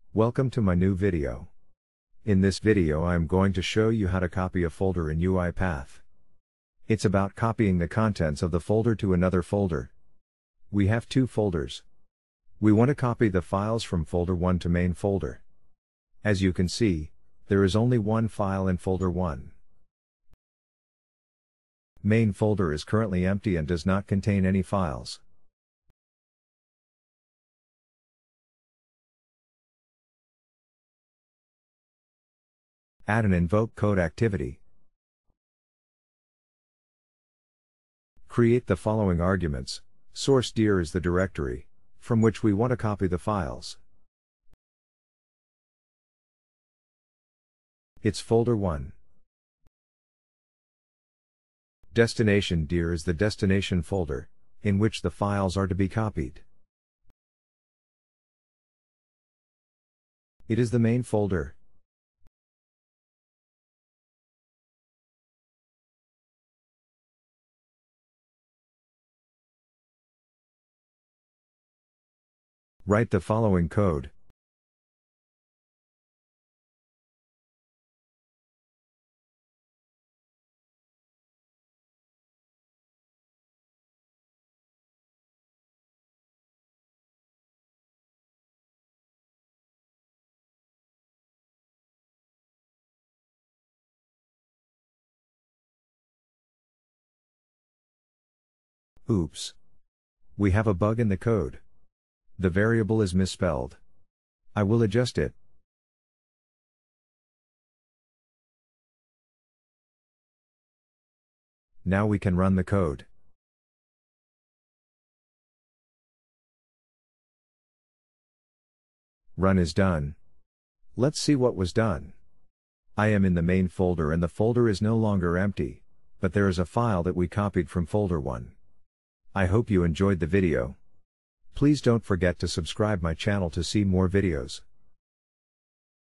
Welcome to my new video. In this video I am going to show you how to copy a folder in UiPath. It's about copying the contents of the folder to another folder. We have two folders. We want to copy the files from folder 1 to main folder. As you can see, there is only one file in folder 1. Main folder is currently empty and does not contain any files. Add an invoke code activity. Create the following arguments. SourceDir is the directory from which we want to copy the files. It's folder 1. DestinationDir is the destination folder in which the files are to be copied. It is the main folder. Write the following code. Oops. We have a bug in the code. The variable is misspelled. I will adjust it. Now we can run the code. Run is done. Let's see what was done. I am in the main folder and the folder is no longer empty, but there is a file that we copied from folder 1. I hope you enjoyed the video. Please don't forget to subscribe my channel to see more videos.